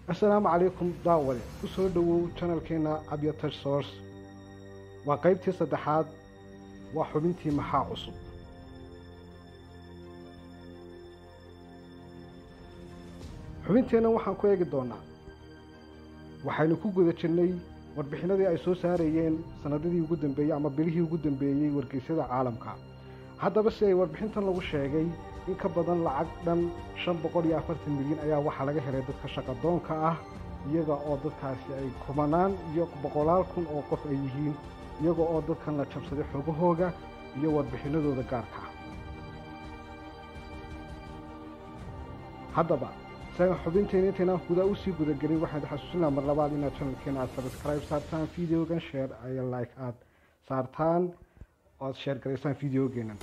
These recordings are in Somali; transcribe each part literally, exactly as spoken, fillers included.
السلام عليكم داولي وسoo dhawow channelkeena Abya Touch Source waa qaybtii saddexaad waa xubintii maxaa cusub xubinteena waxaan ku eegi doonaa waxaynu ku guda jirnay warbixinadii ay soo saarayeen sanadadii ugu dambeeyay ama bilihii ugu dambeeyay wargeysyada caalamka haddaba si ay warbixintan lagu sheegay in ka badan lacag dhan shan boqol iyo afartan milyan ayaa waxa laga helay dadka shaqo doonka ah iyaga oo dadkaasi ay kumanaan iyo boqolaal kun oo qof ay yihiin iyaga oo dadkan la jabsaday xogahooga iyo warbixinadooda gaarka ah haddaba saga xubinteena intaan guda u sii guda galin waxaan xasuusinaa mar labaad inaad channelkeena subscribe saartaan videogan share iyo like aad saartaan oo share gareysaan videogeena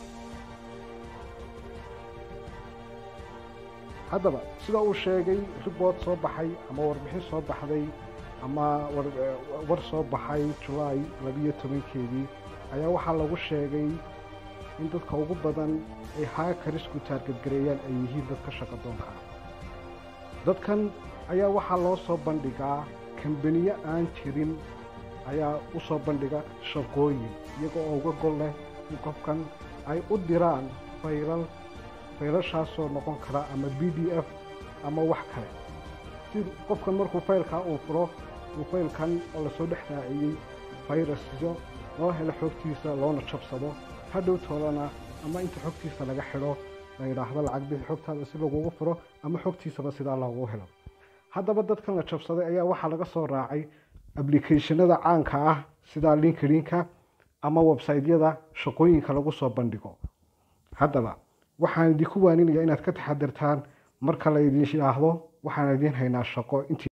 haddaba sida uu sheegay report soo baxay ama warbixin soo baxday ama war soo baxay July laba iyo toban-keedii ayaa waxa lagu sheegay in dadka ugu badan ay hackers ku target gareeyaan ay yihiin dadka shaqo doonka dadkan ayaa waxa loo soo bandhigaa kambaniyo aan jirin ayaa u soo bandhiga shaqooyin iyaga oo uga gol leh in qofkan ay u diraan fayral faylashaasoo noqon kara ama B D F ama wax kale si qofkan markuu faylka uu furo uu faylkan oo la soo dhexraaciyay fayrasyo loo helo xogtiisa loona jabsado hadhow toolana ama inta xogtiisa laga xidho la yiraahdo lacag bixi xogtaada si lagu furo ama xogtiisaba sida loogu helo haddaba dadkan la jabsaday ayaa waxa laga soo raacay applicationada caanka ah sida LinkedIn-ka ama website-yada shaqooyinka lagu soo bandhigo haddaba waxaan idinku waaninayaa inaad ka taxadartaan marka la idin yiraahdo waxaan idin haynaa shaqo intii